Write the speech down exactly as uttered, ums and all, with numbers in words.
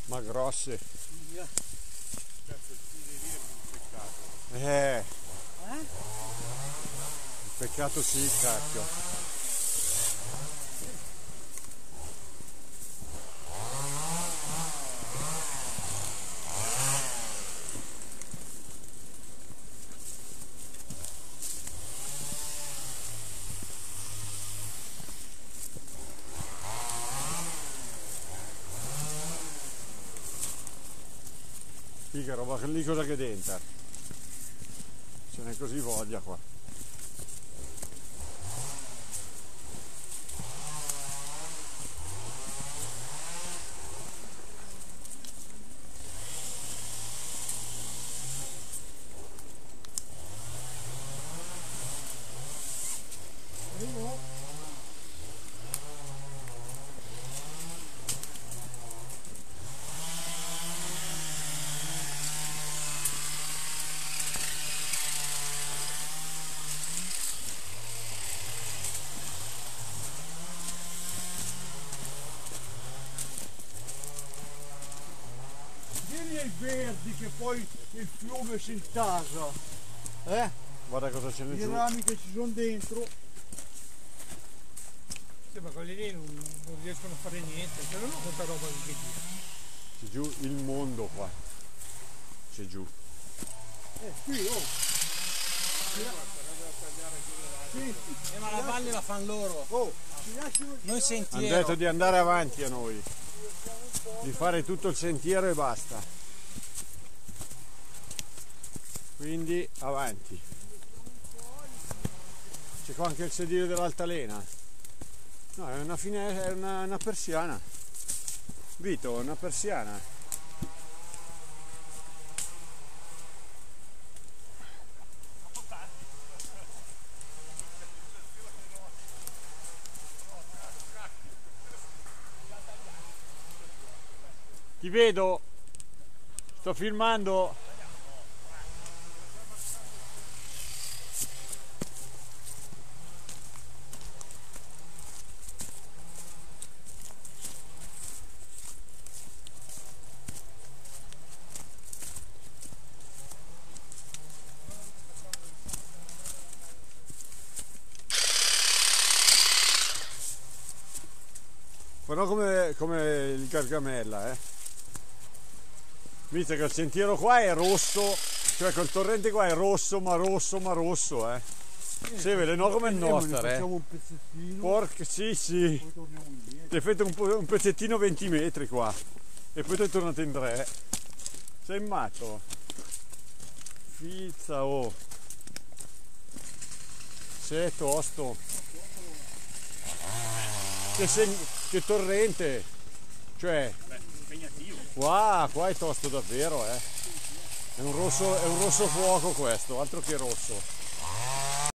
Ma grosse. Cazzo, ti devi dire un peccato. Eh. Eh? Il peccato sì, cacchio. Figa roba, lì cosa che denta? Ce n'è così voglia qua. Arrivo. Vieni ai verdi che poi il fiume si intasa. Eh? Guarda cosa ce n'è I giù. rami che ci sono dentro. Sì, ma quelli lì non, non riescono a fare niente, se non ho quanta roba che gira. C'è giù il mondo qua. C'è giù. Eh qui, oh. Sì, Eh, ma la valle la fanno loro. oh, ci lasciano Noi Hanno sentiero. detto di andare avanti a noi. Di fare tutto il sentiero e basta. Quindi avanti. C'è qua anche il sedile dell'altalena. No, è una finestra, è una, una persiana. Vito, è una persiana. Ti vedo. Sto filmando. Però come, come il Gargamella, eh. Visto che il sentiero qua è rosso, cioè quel torrente qua è rosso, ma rosso, ma rosso, eh. Sì, veleno come il nostro, eh. Facciamo un pezzettino. Porca, sì, sì. Poi torniamo indietro. Ti fate un, po- un pezzettino venti metri qua. E poi ti tornate in tre. Sei matto. Fizza, oh. Sei tosto. Che, seg- che torrente. Cioè, Beh, impegnativo. qua, qua è tosto davvero, eh. È un rosso, è un rosso fuoco questo, altro che rosso.